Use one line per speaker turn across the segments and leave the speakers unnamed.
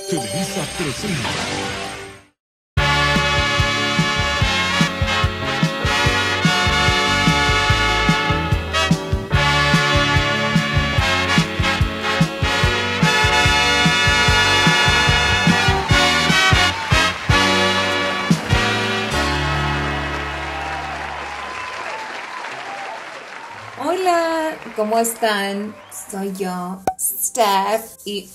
Televisa presenta.
Hola, ¿cómo están? Soy yo, Steph, y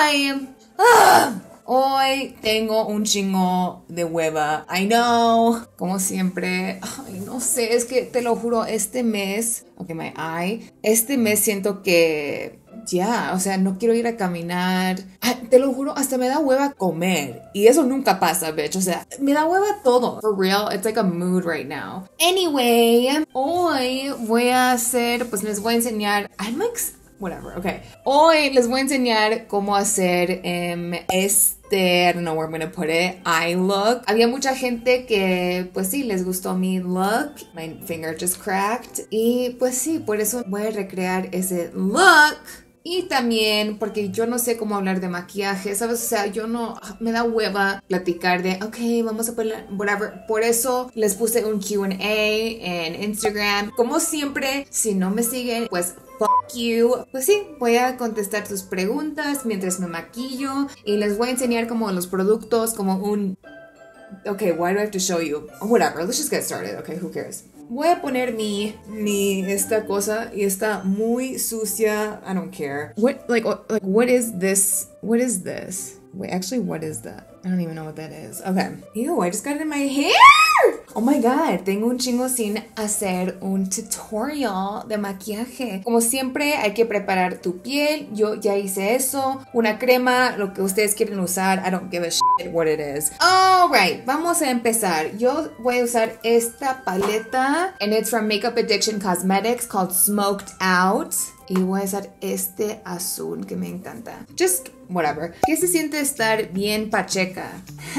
hoy tengo un chingo de hueva. I know, como siempre. Ay, no sé, es que te lo juro, este mes siento que o sea, no quiero ir a caminar. Ay, te lo juro, hasta me da hueva comer. Y eso nunca pasa, bitch. O sea, me da hueva todo. For real, it's like a mood right now. Anyway, hoy voy a hacer, pues les voy a enseñar. Whatever, okay. Hoy les voy a enseñar cómo hacer I don't know where I'm gonna put it, eye look. Había mucha gente que, pues sí, les gustó mi look. My finger just cracked. Y pues sí, por eso voy a recrear ese look. Y también porque yo no sé cómo hablar de maquillaje, ¿sabes? O sea, me da hueva platicar de, ok, vamos a poner whatever. Por eso les puse un Q&A en Instagram. Como siempre, si no me siguen, pues fuck you. Pues sí, voy a contestar tus preguntas mientras me maquillo y les voy a enseñar como los productos, como un... Okay, why do I have to show you? Whatever, let's just get started, okay, who cares? Voy a poner esta cosa y está muy sucia. I don't care. What is this? What is this? Wait, actually, what is that? I don't even know what that is. Okay. Ew, I just got it in my hair! Oh my god, tengo un chingo sin hacer un tutorial de maquillaje. Como siempre, hay que preparar tu piel. Yo ya hice eso. Una crema, lo que ustedes quieren usar. I don't give a shit what it is. Alright, vamos a empezar. Yo voy a usar esta paleta. And it's from Makeup Addiction Cosmetics called Smoked Out. Y voy a usar este azul que me encanta. Just whatever. ¿Qué se siente estar bien pacheca?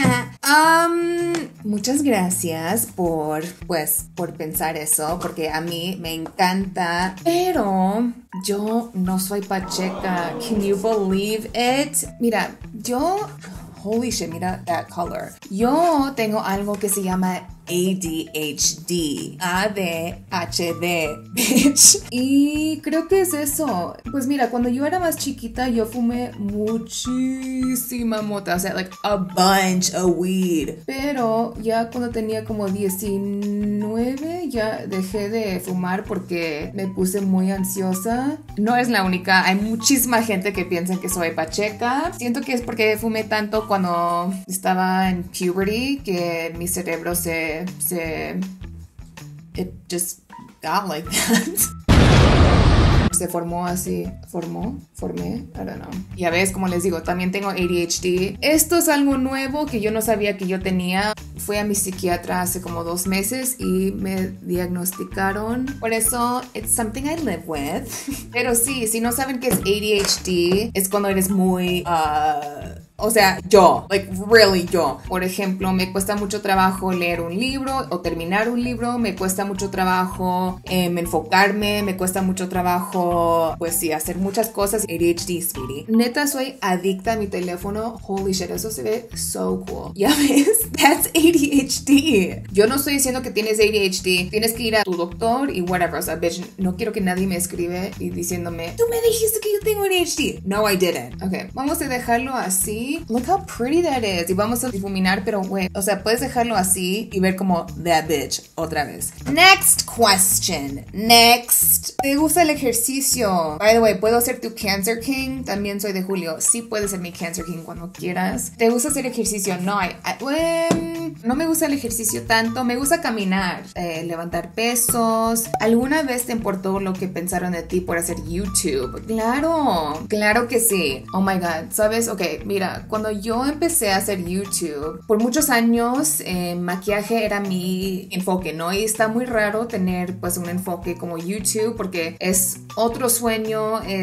Muchas gracias por pensar eso, porque a mí me encanta, pero yo no soy pacheca. Can you believe it? Mira, holy shit, mira that color. Yo tengo algo que se llama ADHD. ADHD, bitch. Y creo que es eso. Pues mira, cuando yo era más chiquita, yo fumé muchísima mota. O sea, like a bunch of weed. Pero ya cuando tenía como 19, ya dejé de fumar porque me puse muy ansiosa. No es la única. Hay muchísima gente que piensa que soy pacheca. Siento que es porque fumé tanto cuando estaba en puberty que mi cerebro it just got like that. Se formó así. Formé, I don't know. Ya ves, como les digo, también tengo ADHD. Esto es algo nuevo que yo no sabía que yo tenía. Fui a mi psiquiatra hace como 2 meses y me diagnosticaron. Por eso, it's something I live with. Pero sí, si no saben qué es ADHD, es cuando eres muy... O sea, really yo. Por ejemplo, me cuesta mucho trabajo leer un libro o terminar un libro. Me cuesta mucho trabajo enfocarme. Me cuesta mucho trabajo, pues sí, hacer muchas cosas. ADHD, sweetie. Neta, soy adicta a mi teléfono. Holy shit, eso se ve so cool. ¿Ya ves? That's ADHD. Yo no estoy diciendo que tienes ADHD. Tienes que ir a tu doctor y whatever. O sea, bitch, no quiero que nadie me escribe y diciéndome, tú me dijiste que yo tengo ADHD. No, I didn't. Ok, vamos a dejarlo así. Look how pretty that is. Y vamos a difuminar, pero güey, o sea, puedes dejarlo así y ver como that bitch otra vez. Next question. Next. ¿Te gusta el ejercicio? By the way, ¿puedo ser tu Cancer King? También soy de Julio. Sí puedes ser mi Cancer King cuando quieras. ¿Te gusta hacer ejercicio? No, no me gusta el ejercicio tanto. Me gusta caminar, levantar pesos. ¿Alguna vez te importó lo que pensaron de ti por hacer YouTube? Claro que sí. Oh my god, ¿sabes? Ok, mira, cuando yo empecé a hacer YouTube, por muchos años maquillaje era mi enfoque, ¿no? Y está muy raro tener pues un enfoque como YouTube porque es otro sueño, es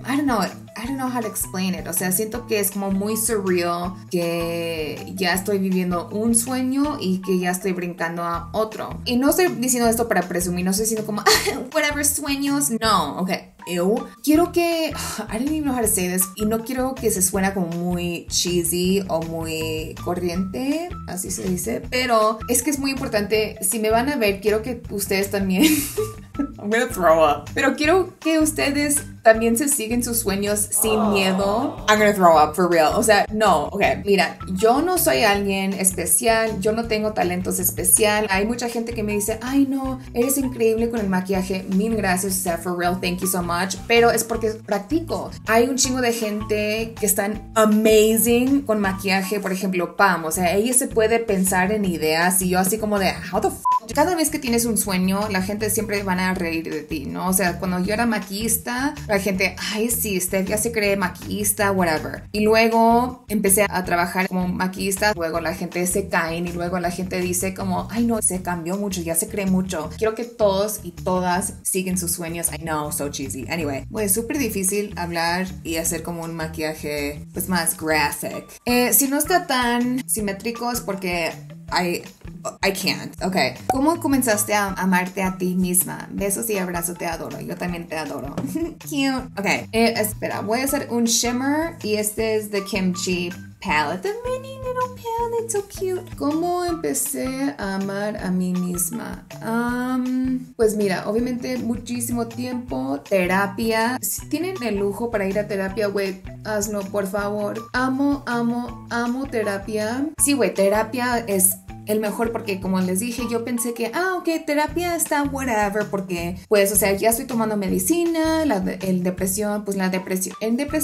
I don't know how to explain it. O sea, siento que es como muy surreal que ya estoy viviendo un sueño y que ya estoy brincando a otro. Y no estoy diciendo esto para presumir, no estoy diciendo como, whatever, sueños. No, ok. Quiero que, I don't even know how to say this, y no quiero que se suena como muy cheesy o muy corriente, así se dice, pero es que es muy importante, si me van a ver, quiero que ustedes también, I'm gonna throw up, pero quiero que ustedes también se siguen sus sueños sin miedo. I'm gonna throw up, for real. O sea, no, ok, mira, yo no soy alguien especial, yo no tengo talentos especial. Hay mucha gente que me dice, ay no, eres increíble con el maquillaje, mil gracias, o sea, for real, thank you so much, pero es porque practico. Hay un chingo de gente que están amazing con maquillaje, por ejemplo, Pam, o sea, ella se puede pensar en ideas y yo así como de, how the f. Cada vez que tienes un sueño, la gente siempre van a reír de ti, ¿no? O sea, cuando yo era maquillista, la gente, ay, sí, Steph ya se cree maquillista, whatever. Y luego empecé a trabajar como maquillista, luego la gente se cae y luego la gente dice como, ay, no, se cambió mucho, ya se cree mucho. Quiero que todos y todas siguen sus sueños. I know, so cheesy. Anyway, pues es súper difícil hablar y hacer como un maquillaje, pues más graphic. Si no está tan simétrico es porque I can't. Ok. ¿Cómo comenzaste a amarte a ti misma? Besos y abrazos, te adoro. Yo también te adoro. Cute. Ok. Espera, voy a hacer un shimmer y este es de Kimchi palette. The mini little palette, so cute. ¿Cómo empecé a amar a mí misma? Pues mira, obviamente muchísimo tiempo, terapia. Si tienen el lujo para ir a terapia, güey, hazlo, por favor. Amo terapia. Sí, güey, terapia es el mejor porque como les dije, yo pensé que, ok, terapia está whatever porque, pues, o sea, ya estoy tomando medicina, el depresión, pues la depresión,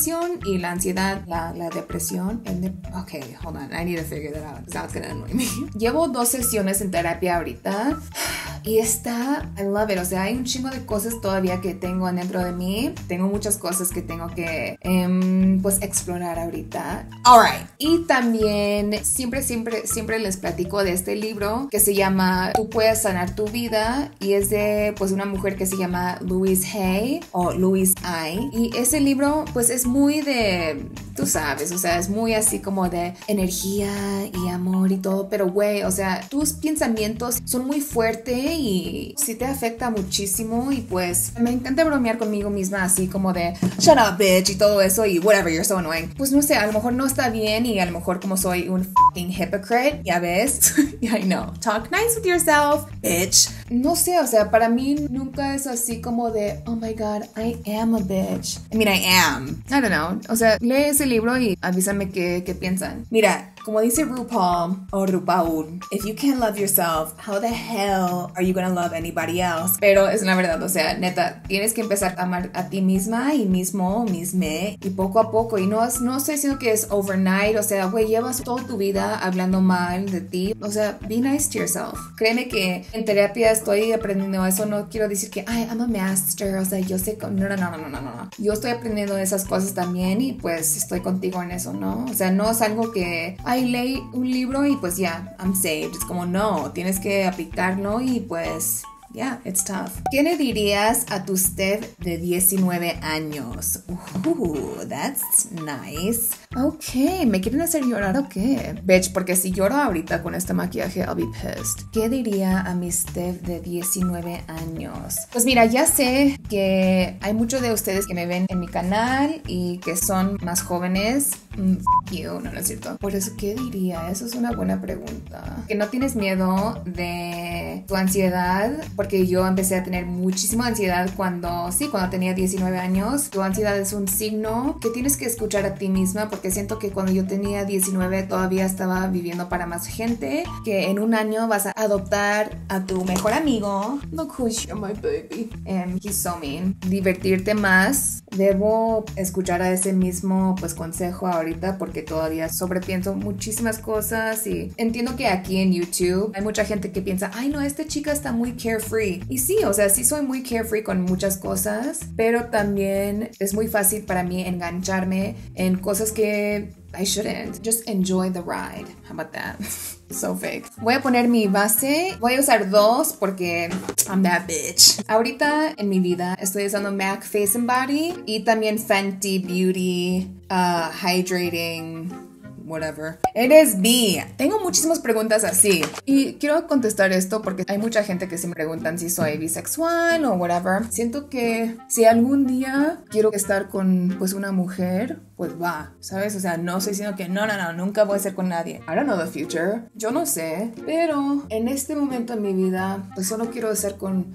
y la ansiedad, la depresión, ok, hold on, I need to figure that out, because that's gonna annoy me. Llevo 2 sesiones en terapia ahorita y I love it, o sea, hay un chingo de cosas todavía que tengo dentro de mí, tengo muchas cosas que tengo que, pues, explorar ahorita. Alright, y también siempre les platico de este libro que se llama Tú puedes sanar tu vida y es de pues una mujer que se llama Louise Hay o Louise Hay y ese libro pues es muy de, tú sabes, o sea, es muy así como de energía y amor y todo, pero güey, o sea, tus pensamientos son muy fuertes y sí te afecta muchísimo y pues me encanta bromear conmigo misma así como de shut up bitch y todo eso y whatever, you're so annoying. Pues no sé, a lo mejor no está bien y a lo mejor como soy un fucking hypocrite, ya ves. I know. Talk nice with yourself, bitch. No sé, o sea, para mí nunca es así como de, oh my god, I am a bitch. I mean, I am. I don't know. O sea, lee ese libro y avísame qué piensan. Mira, como dice RuPaul, o RuPaul, if you can't love yourself, how the hell are you gonna love anybody else? Pero es la verdad, o sea, neta, tienes que empezar a amar a ti misma y misme, y poco a poco. Y no estoy diciendo que es overnight, o sea, güey, llevas toda tu vida hablando mal de ti. O sea, be nice to yourself. Créeme que en terapia estoy aprendiendo eso. No quiero decir que, I'm a master, o sea, yo sé, no. Yo estoy aprendiendo esas cosas también y pues estoy contigo en eso, ¿no? O sea, no es algo que, leí un libro y pues ya, I'm saved. Es como, no, tienes que aplicarlo y pues yeah, it's tough. ¿Qué le dirías a tu Steph de 19 años? That's nice. Ok, ¿me quieren hacer llorar o qué? Bitch, porque si lloro ahorita con este maquillaje, I'll be pissed. ¿Qué diría a mi Steph de 19 años? Pues mira, ya sé que hay muchos de ustedes que me ven en mi canal y que son más jóvenes. Fuck you, no es cierto. Por eso, ¿qué diría? Eso es una buena pregunta. Que no tienes miedo de tu ansiedad, porque yo empecé a tener muchísima ansiedad cuando tenía 19 años. Tu ansiedad es un signo que tienes que escuchar a ti misma, porque siento que cuando yo tenía 19 todavía estaba viviendo para más gente, que en un año vas a adoptar a tu mejor amigo. Look who's here, my baby. He's so mean. Divertirte más. Debo escuchar a ese mismo pues consejo ahorita porque todavía sobrepienso muchísimas cosas y entiendo que aquí en YouTube hay mucha gente que piensa, ay no, esta chica está muy carefree. Y sí, o sea, sí soy muy carefree con muchas cosas, pero también es muy fácil para mí engancharme en cosas que I shouldn't. Just enjoy the ride. How about that? So fake. Voy a poner mi base. Voy a usar dos porque I'm that bitch. Ahorita en mi vida estoy usando MAC Face and Body y también Fenty Beauty Hydrating whatever. Eres bi. Tengo muchísimas preguntas así. Y quiero contestar esto porque hay mucha gente que se me preguntan si soy bisexual o whatever. Siento que si algún día quiero estar con pues una mujer, pues va, ¿sabes? O sea, no estoy diciendo que no, nunca voy a ser con nadie. I don't know the future. Yo no sé. Pero en este momento en mi vida, pues solo quiero estar con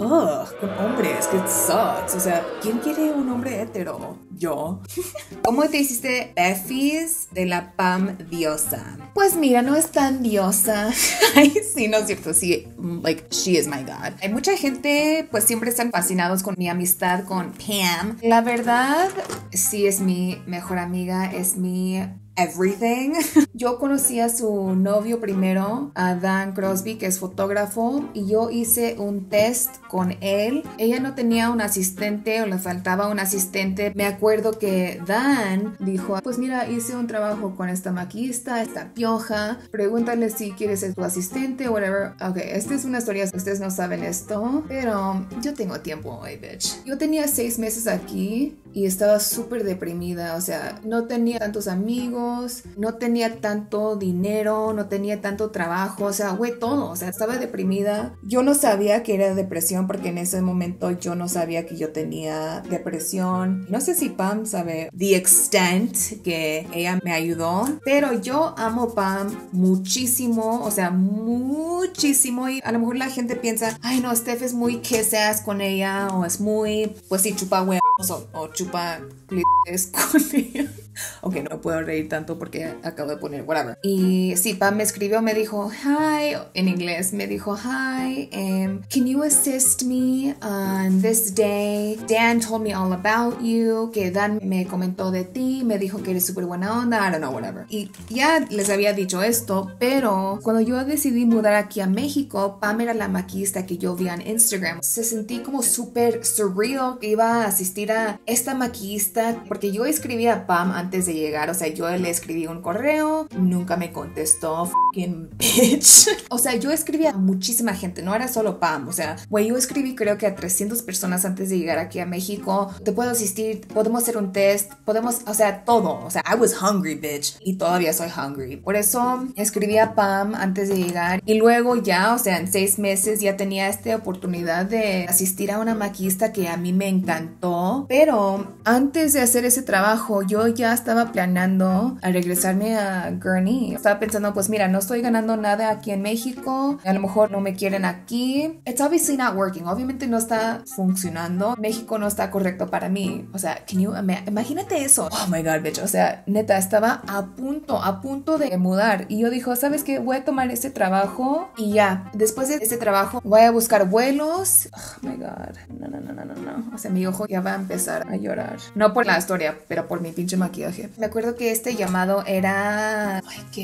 hombres, que sucks. O sea, ¿quién quiere un hombre hetero? Yo. ¿Cómo te hiciste Beffis de la Pam diosa? Pues mira, no es tan diosa. Ay, sí, no es cierto. Sí, like, she is my god. Hay mucha gente, pues siempre están fascinados con mi amistad con Pam. La verdad, sí es mi mejor amiga, es mi everything. Yo conocí a su novio primero, a Dan Crosby, que es fotógrafo, y yo hice un test con él. Ella no tenía un asistente o le faltaba un asistente. Me acuerdo que Dan dijo, pues mira, hice un trabajo con esta maquillista, esta pioja, pregúntale si quieres ser tu asistente o whatever. Ok, esta es una historia, ustedes no saben esto, pero yo tengo tiempo hoy, bitch. Yo tenía 6 meses aquí y estaba súper deprimida, o sea, no tenía tantos amigos, no tenía tanto dinero, no tenía tanto trabajo, o sea, güey, todo, o sea, estaba deprimida. Yo no sabía que era depresión porque en ese momento yo no sabía que yo tenía depresión. No sé si Pam sabe the extent que ella me ayudó, pero yo amo Pam muchísimo, o sea, muchísimo, y a lo mejor la gente piensa, ay no, Steph es muy kiss ass con ella, o es muy, pues sí, chupa huevos o chupa clientes con ella. Ok, no puedo reír tanto porque acabo de poner whatever. Y sí, Pam me escribió, me dijo hi, en inglés, me dijo hi, can you assist me on this day? Dan told me all about you, que Dan me comentó de ti, me dijo que eres súper buena onda, I don't know, whatever. Y ya les había dicho esto, pero cuando yo decidí mudar aquí a México, Pam era la maquillista que yo vi en Instagram. Se sentí como súper surreal que iba a asistir a esta maquillista, porque yo escribí a Pam antes de llegar, o sea, yo le escribí un correo, nunca me contestó, fucking bitch. O sea, yo escribí a muchísima gente, no era solo Pam, o sea, güey, yo escribí creo que a 300 personas antes de llegar aquí a México, te puedo asistir, podemos hacer un test, podemos, o sea, todo, o sea, I was hungry, bitch, y todavía soy hungry. Por eso escribí a Pam antes de llegar, y luego ya, o sea, en 6 meses ya tenía esta oportunidad de asistir a una maquillista que a mí me encantó, pero antes de hacer ese trabajo, yo ya estaba planeando a regresarme a Gurney. Estaba pensando, pues mira, no estoy ganando nada aquí en México, a lo mejor no me quieren aquí. It's obviously not working. Obviamente no está funcionando. México no está correcto para mí. O sea, imagínate eso. Oh my god, bitch. O sea, neta, estaba a punto de mudar. Y yo dijo, ¿sabes qué? Voy a tomar este trabajo y ya. Después de este trabajo voy a buscar vuelos. Oh my god. No. O sea, mi ojo ya va a empezar a llorar. No por la historia, pero por mi pinche maquillaje. Me acuerdo que este llamado era,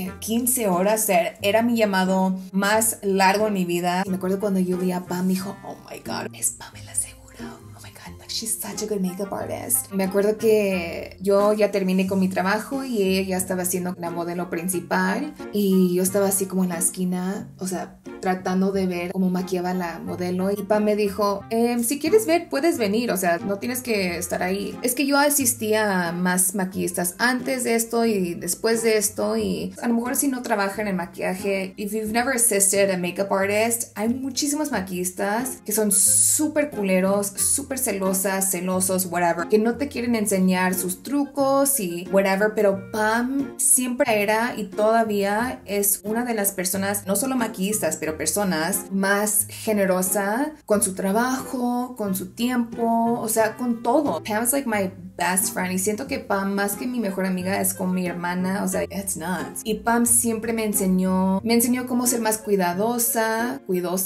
15 horas, era mi llamado más largo en mi vida. Me acuerdo cuando yo vi a Pam, dijo, oh my god, es Pamela Segura. Oh my god, like she's such a good makeup artist. Me acuerdo que yo ya terminé con mi trabajo y ella ya estaba siendo la modelo principal y yo estaba así como en la esquina, o sea, tratando de ver cómo maquillaba la modelo, y Pam me dijo, si quieres ver, puedes venir, o sea, no tienes que estar ahí. Es que yo asistía a más maquillistas antes de esto y después de esto, y a lo mejor si no trabajan en maquillaje, if you've never assisted a makeup artist, hay muchísimos maquillistas que son súper culeros, súper celosos, whatever, que no te quieren enseñar sus trucos y whatever, pero Pam siempre era y todavía es una de las personas, no solo maquillistas, pero personas más generosa con su trabajo, con su tiempo, o sea, con todo. Pam's like my best friend, y siento que Pam, más que mi mejor amiga, es como mi hermana, o sea, it's nuts. Y Pam siempre me enseñó cómo ser más cuidadosa,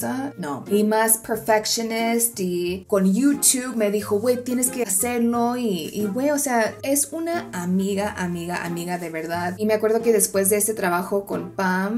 no, y más perfectionist, y con YouTube me dijo, güey, tienes que hacerlo, y güey, o sea, es una amiga de verdad. Y me acuerdo que después de este trabajo con Pam,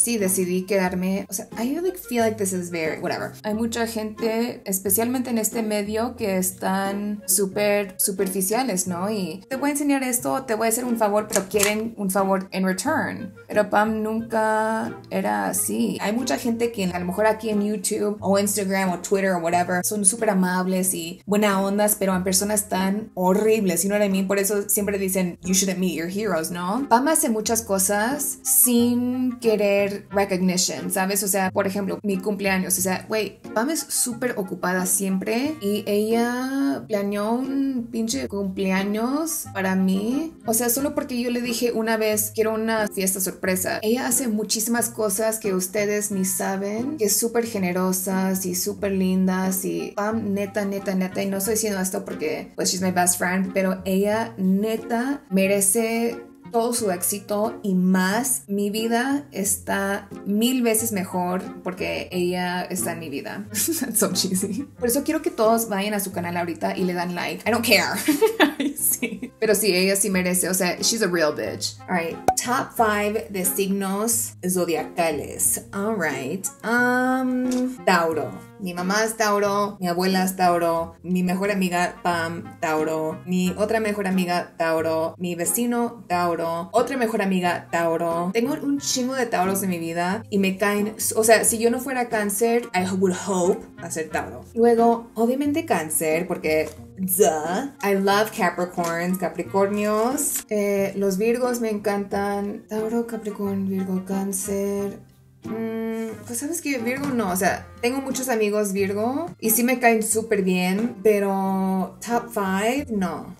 sí, decidí quedarme, o sea, I really feel like this is very, whatever. Hay mucha gente, especialmente en este medio, que están súper superficiales, ¿no? Y te voy a enseñar esto, te voy a hacer un favor, pero quieren un favor en return. Pero Pam nunca era así. Hay mucha gente que a lo mejor aquí en YouTube o Instagram o Twitter o whatever son súper amables y buena ondas, pero en personas tan horribles, you know what I mean? Por eso siempre dicen, you shouldn't meet your heroes, ¿no? Pam hace muchas cosas sin querer recognition, ¿sabes? O sea, por ejemplo, mi cumpleaños, o sea, güey, Pam es súper ocupada siempre y ella planeó un pinche cumpleaños para mí, o sea, solo porque yo le dije una vez, quiero una fiesta sorpresa. Ella hace muchísimas cosas que ustedes ni saben, que es súper generosas y súper lindas y Pam, neta, y no estoy diciendo esto porque, pues, she's my best friend, pero ella, neta, merece todo su éxito y más. Mi vida está 1000 veces mejor porque ella está en mi vida. That's so cheesy. Por eso quiero que todos vayan a su canal ahorita y le dan like. I don't care. Sí. Pero sí, ella sí merece. O sea, she's a real bitch. Alright, top 5 de signos zodiacales. Alright. Tauro. Mi mamá es Tauro, mi abuela es Tauro, mi mejor amiga Pam, Tauro, mi otra mejor amiga Tauro, mi vecino Tauro, otra mejor amiga Tauro. Tengo un chingo de Tauros en mi vida y me caen, o sea, si yo no fuera Cáncer, I would hope a ser Tauro. Luego, obviamente Cáncer, porque duh. I love Capricorns, Capricornios. Los Virgos me encantan. Tauro, Capricornio, Virgo, Cáncer. Pues sabes que Virgo no, o sea, tengo muchos amigos Virgo y sí me caen súper bien, pero top 5 no.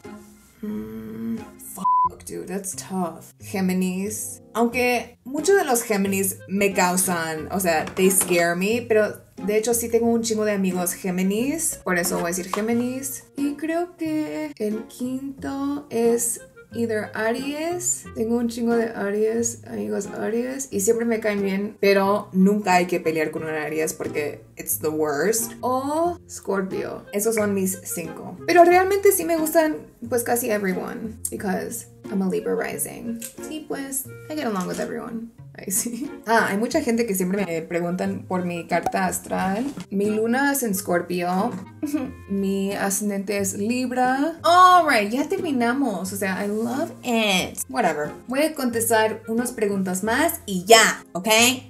Fuck, dude, that's tough. Géminis, aunque muchos de los Géminis me causan, o sea, they scare me, pero de hecho sí tengo un chingo de amigos Géminis, por eso voy a decir Géminis. Y creo que el quinto es either Aries. Tengo un chingo de Aries, amigos Aries, y siempre me caen bien, pero nunca hay que pelear con un Aries porque it's the worst. O Scorpio. Esos son mis 5. Pero realmente sí me gustan pues casi everyone because I'm a Libra rising. Sí, pues I get along with everyone. Ay, sí. Hay mucha gente que siempre me preguntan por mi carta astral. Mi luna es en Scorpio. Mi ascendente es Libra. Alright, ya terminamos. O sea, I love it. Whatever. Voy a contestar unas preguntas más y ya, ¿ok?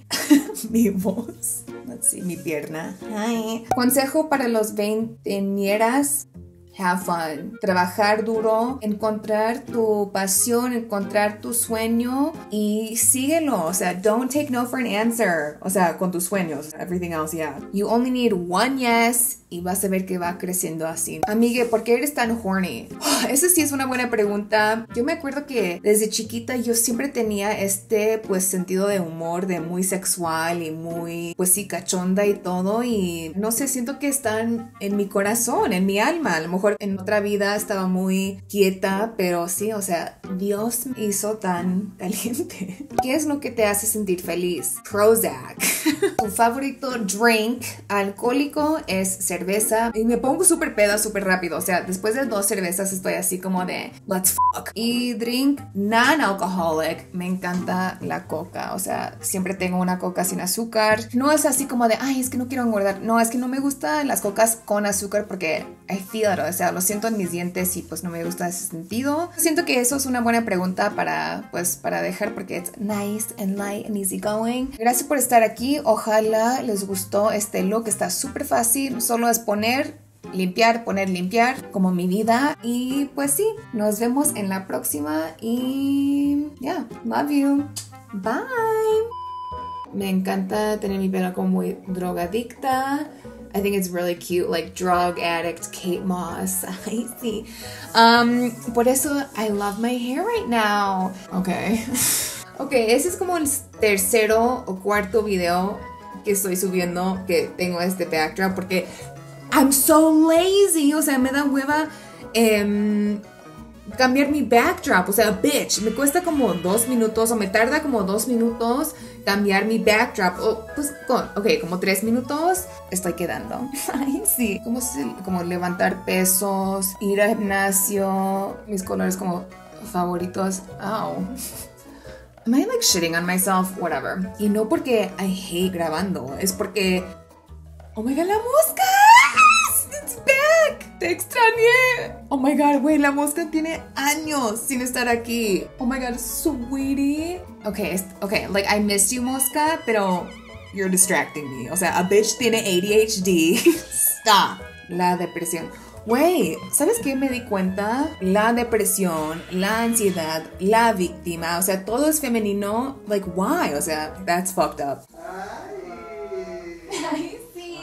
Mi voz. Let's see, mi pierna. Hi. Consejo para los veinteañeras. Have fun, trabajar duro, encontrar tu pasión, encontrar tu sueño y síguelo. O sea, don't take no for an answer. O sea, con tus sueños, everything else, yeah. You only need one yes y vas a ver que va creciendo así. Amigue, ¿por qué eres tan horny? Esa sí es una buena pregunta. Yo me acuerdo que desde chiquita yo siempre tenía pues sentido de humor, de muy sexual y muy, pues sí, cachonda y todo. Y no sé, siento que están en mi corazón, en mi alma. A lo mejor en otra vida estaba muy quieta, pero sí, o sea, Dios me hizo tan caliente. ¿Qué es lo que te hace sentir feliz? Prozac. Tu favorito drink alcohólico es cerveza. Y me pongo súper peda súper rápido. O sea, después de 2 cervezas estoy así como de let's fuck. Y drink non-alcoholic. Me encanta la coca. O sea, siempre tengo una coca sin azúcar. No es así como de, ay, es que no quiero engordar. No, es que no me gustan las cocas con azúcar porque I feel it. O sea, lo siento en mis dientes y pues no me gusta ese sentido. Siento que eso es una buena pregunta para dejar porque it's nice and light and easy going. Gracias por estar aquí. Ojalá les gustó este look. Está súper fácil. Solo es poner, limpiar, como mi vida. Y pues sí, nos vemos en la próxima. Y yeah, love you. Bye. Me encanta tener mi pelo como muy drogadicta. I think it's really cute, like drug addict Kate Moss. I see. Por eso I love my hair right now. Okay. Okay, ese es como el tercero o cuarto video que estoy subiendo que tengo este backdrop porque I'm so lazy. O sea, me da hueva cambiar mi backdrop. O sea, bitch, me cuesta como 2 minutos o me tarda como 2 minutos cambiar mi backdrop. Pues, como 3 minutos estoy quedando. Ay, sí. Como levantar pesos, ir al gimnasio, mis colores como favoritos. Ow. Am I like shitting on myself? Whatever. Y no porque I hate grabando, es porque... Oh my god, la mosca! It's back! Te extrañé. Oh my god, güey, la mosca tiene años sin estar aquí. Oh my god, sweetie. Okay, like I missed you, mosca, pero you're distracting me. O sea, a bitch tiene ADHD. Stop. La depresión. Güey, ¿sabes qué me di cuenta? La depresión, la ansiedad, la víctima, o sea, todo es femenino. Like, why? O sea, that's fucked up. Ay, sí.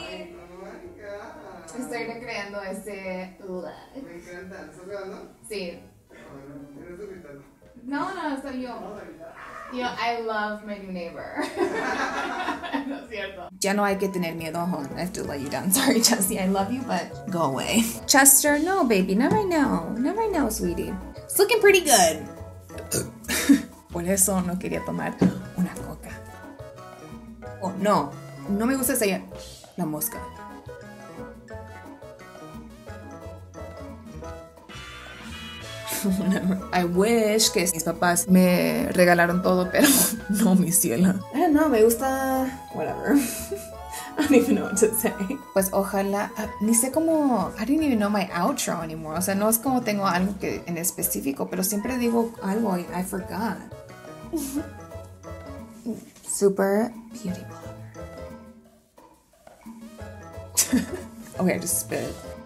Estoy recreando ese look.
Me encanta. ¿Estás grabando?
Sí.
¿Eres gritando?
No, soy yo. Yo, I love my new neighbor. No es cierto. Ya no hay que tener miedo, hon. I have to let you down. Sorry, Chelsea. I love you, but go away. Chester, no, baby. Not right now. Not right now, sweetie. It's looking pretty good. Por eso no quería tomar una coca. Oh, no. No me gusta esa la mosca. I wish que mis papás me regalaron todo, pero no, mi cielo. I don't know, me gusta... Whatever. I don't even know what to say. Pues ojalá... ni sé cómo... I don't even know my outro anymore. O sea, no es como tengo algo que en específico, pero siempre digo algo y I forgot. Super beauty blogger. Okay, I just spit.